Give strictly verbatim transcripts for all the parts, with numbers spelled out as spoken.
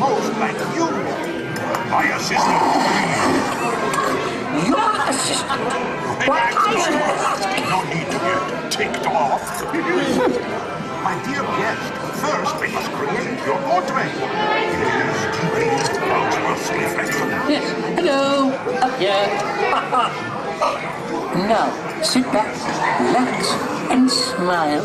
most like you. My assistant. Your assistant? What I should No need to get ticked off. My dear guest, first we must create your portrait. Here's deeply bounteous reflection. Yes, hello, up here. Now, sit back, relax, and smile.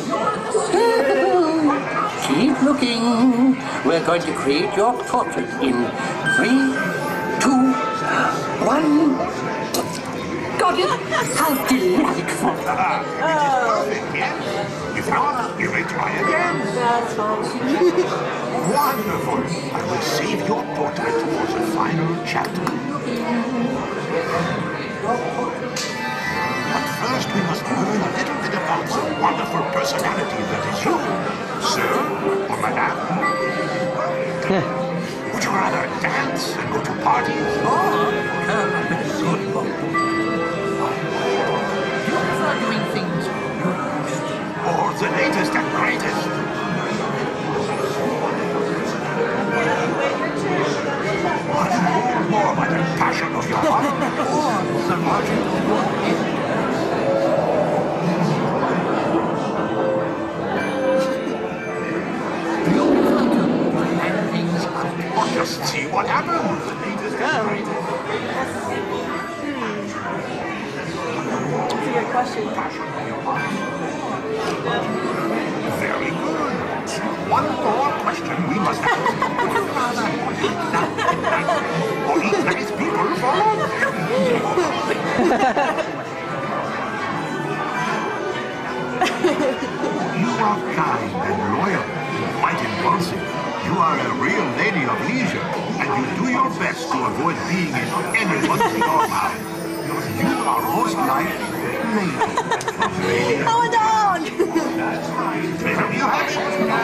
Keep looking. We're going to create your portrait in three, two, one. Got it? How delightful. Uh, it is perfect, yes? If not, you may try again. That's fine. Wonderful. I will save your portrait for the final chapter. But first we must learn a little bit about the wonderful personality that is you. Sir or madame? Would you rather dance and go to parties? Or curl up in a good book. You prefer doing things Or the latest and greatest? Want to know more about the passion of your heart? or the logic of your head. You prefer to plan things out. Or just see what happens? The latest and greatest. That's a good question. Passion of your heart. Very good. One more question we must ask. Would you rather eat nice or eat nice people for lunch? You are kind and loyal, quite impulsive. You are a real lady of leisure, and you do your best to avoid being in anyone's doghouse. You are most like lady. Lady. Oh, a dog! There you have it.